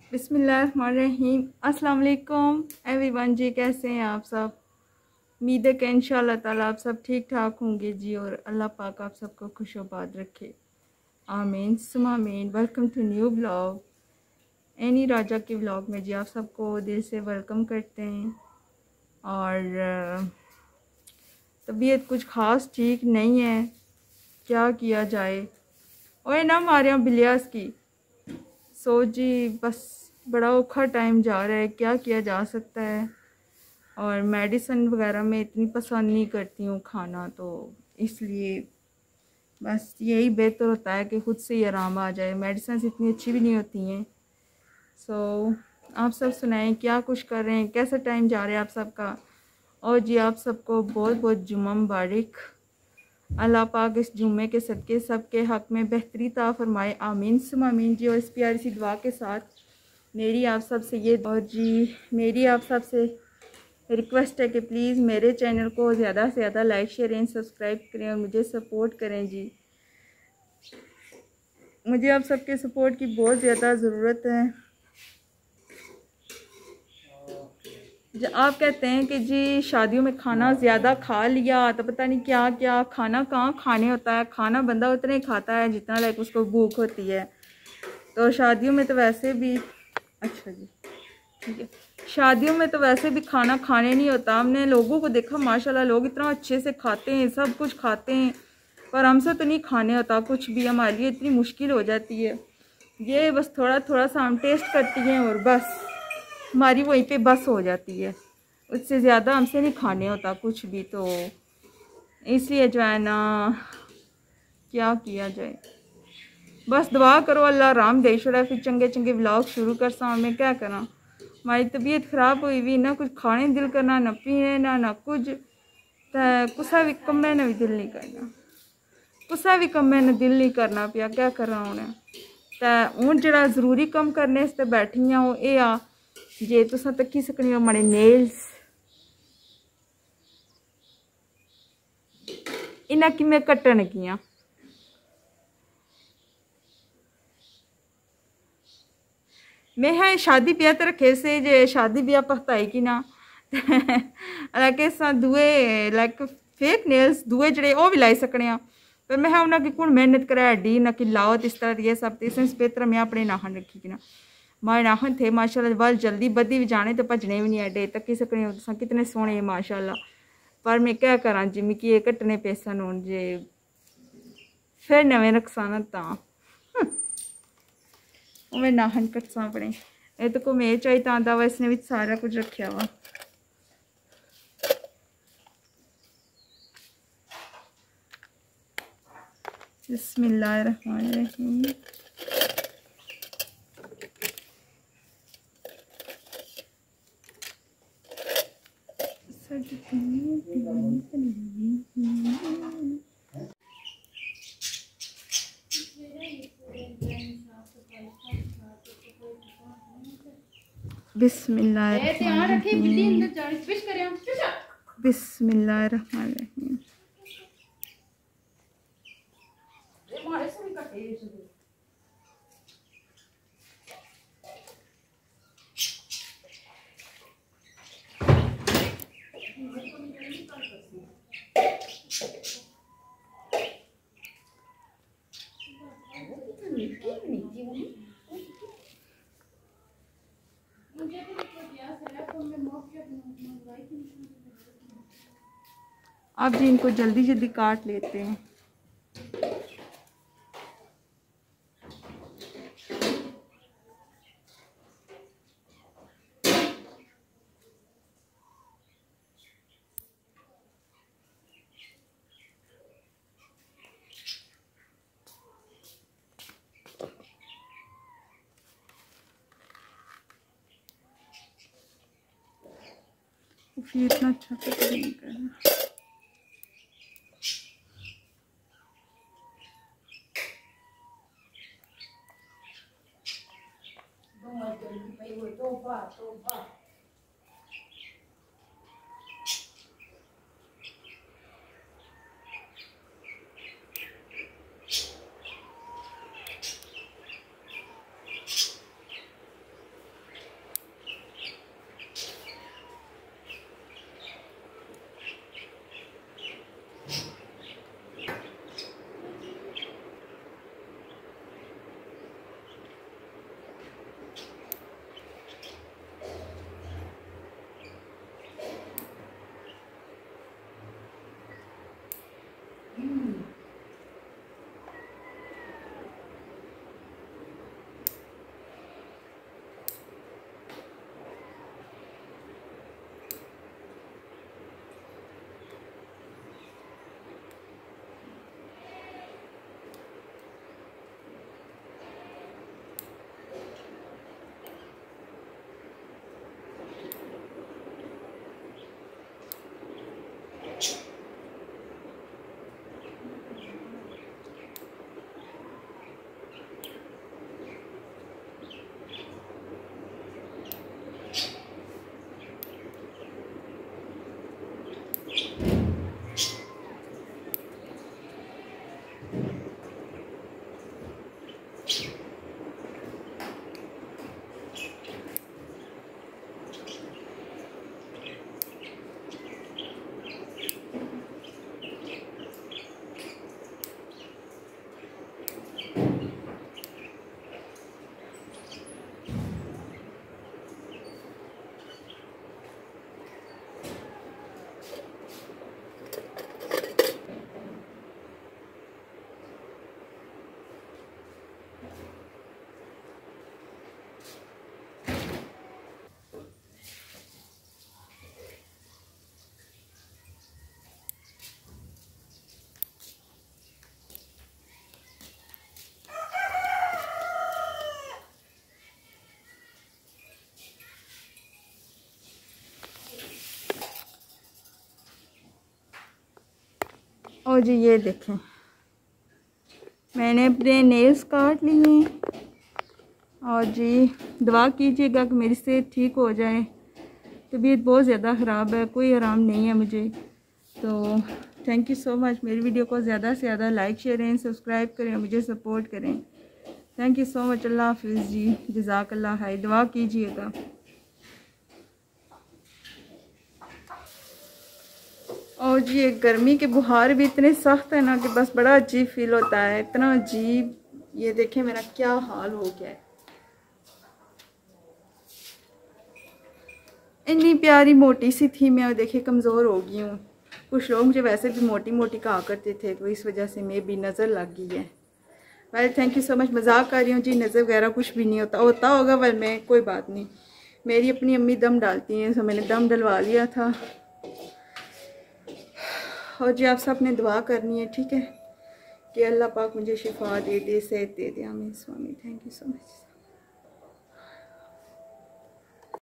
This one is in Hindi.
बिस्मिल्लाहिर्रहमानिर्रहीम। अस्सलाम वालेकुम एवरीवन जी, कैसे हैं आप सब। उम्मीद है कि इंशाअल्लाह ताला आप सब ठीक ठाक होंगे जी, और अल्लाह पाक आप सबको खुशोबाद रखे, आमीन सुमा आमीन। Welcome to new blog, Annie Raja के ब्लॉग में जी आप सबको दिल से वेलकम करते हैं। और तबीयत कुछ ख़ास ठीक नहीं है, क्या किया जाए। और ना हमारे यहाँ बिलियास की सो जी, बस बड़ा औखा टाइम जा रहा है, क्या किया जा सकता है। और मेडिसिन वगैरह में इतनी पसंद नहीं करती हूँ खाना, तो इसलिए बस यही बेहतर होता है कि खुद से ही आराम आ जाए। मेडिसिन इतनी अच्छी भी नहीं होती हैं। सो आप सब सुनाएं, क्या कुछ कर रहे हैं, कैसा टाइम जा रहा है आप सबका। और जी आप सबको बहुत बहुत जुम्मा मुबारक। अल्लाह पाक इस जुम्मे के सदके सबके हक़ में बेहतरी ता फरमाए, आमीन सुम आमीन जी। और इस प्यारी सी दुआ के साथ मेरी आप सब से ये और जी मेरी आप सब से रिक्वेस्ट है कि प्लीज़ मेरे चैनल को ज़्यादा से ज़्यादा लाइक शेयर एंड सब्सक्राइब करें और मुझे सपोर्ट करें जी। मुझे आप सबके सपोर्ट की बहुत ज़्यादा ज़रूरत है। आप कहते हैं कि जी शादियों में खाना ज़्यादा खा लिया तो पता नहीं क्या क्या, खाना कहाँ खाने होता है। खाना बंदा उतना ही खाता है जितना लाइक उसको भूख होती है। तो शादियों में तो वैसे भी अच्छा जी ठीक है, शादियों में तो वैसे भी खाना खाने नहीं होता। हमने लोगों को देखा माशाल्लाह, लोग इतना अच्छे से खाते हैं, सब कुछ खाते हैं, पर हमसे तो नहीं खाने होता कुछ भी। हमारे लिए इतनी मुश्किल हो जाती है। ये बस थोड़ा थोड़ा सा हम टेस्ट करती हैं और बस हमारी वहीं पे बस हो जाती है, उससे ज़्यादा हमसे नहीं खाने होता कुछ भी। तो इसलिए जो है ना, क्या किया जाए, बस दुआ करो अल्लाह आराम दे छोड़ा, फिर चंगे चंगे व्लॉग शुरू कर सा। मैं क्या करा, हमारी तबीयत ख़राब हुई हुई, ना कुछ खाने दिल करना, ना पीने ना कुछ। तो कुसा भी कम्मे ने भी दिल नहीं करना, कुसा भी कम्मे ने दिल नहीं करना पिया, क्या करा उन्हें। तो हूँ जरा जरूरी कम करने से बैठी हाँ, वो ये आ जे तुसा तक्की सकनी हो माड़े नेल्स, इन्हें कि मैं कट्टन लगी। मैं है शादी ब्याह तो रखे से जे शादी ब्याह पखताई की ना लाइक दुए लाइक फेक नेल्स दुए जड़े वो भी लाई सकने। पर मैं उन्हें कौन मेहनत करा डी ना कि लाओ इस तरह ये सब। इससे बेहतर मैं अपने नाखन रखी कि ना, मारे नाखन थे माशाल्लाह वल जल्दी बदी भी जाने तो भजने भी नहीं अड्डे तक सकने हो कितने सोहने माशाल्लाह। पर मैं क्या करा जी, मिकी ये कट्टने पेसन हूँ जे फिर नवें रखसाना ता मैं नाहन कटसा अपने ये तो को मेज चाहिए तो आंदा वा, इसने भी सारा कुछ रखा वा। बिस्मिल्लाहिर्रहमानिर्रहीम। बिस्मिल्लाहिर्रहमानिर्रहीम। बिस्मिल्लाहिर्रहमानिर्रहीम। अब जी इनको जल्दी जल्दी काट लेते हैं। फिर इतना अच्छा से नहीं करना। और जी ये देखें, मैंने अपने नेल्स काट लिए और जी दुआ कीजिएगा कि मेरी सेहत ठीक हो जाए। तबीयत बहुत ज़्यादा ख़राब है, कोई आराम नहीं है मुझे। तो थैंक यू सो मच। मेरी वीडियो को ज़्यादा से ज़्यादा लाइक शेयर एंड सब्सक्राइब करें, मुझे सपोर्ट करें। Thank you so much. अल्लाह हाफिज़ जी, जज़ाकल्लाह खैर, दुआ कीजिएगा। और जी ये गर्मी के बुखार भी इतने सख्त है ना कि बस बड़ा अजीब फील होता है, इतना अजीब। ये देखें मेरा क्या हाल हो गया है। इतनी प्यारी मोटी सी थी मैं, और देखिए कमज़ोर हो गई हूँ। कुछ लोग मुझे वैसे भी मोटी मोटी कहा करते थे, तो इस वजह से मैं भी नज़र लग गई है। Well thank you so much. मजाक कर रही हूँ जी, नज़र वगैरह कुछ भी नहीं होता होगा वेल मैं, कोई बात नहीं। मेरी अपनी अम्मी दम डालती हैं, तो मैंने दम डलवा लिया था। और जी आप सब ने दुआ करनी है, ठीक है, कि अल्लाह पाक मुझे शिफा दे दे, सेहत दे दे। आमीन स्वामी। Thank you so much.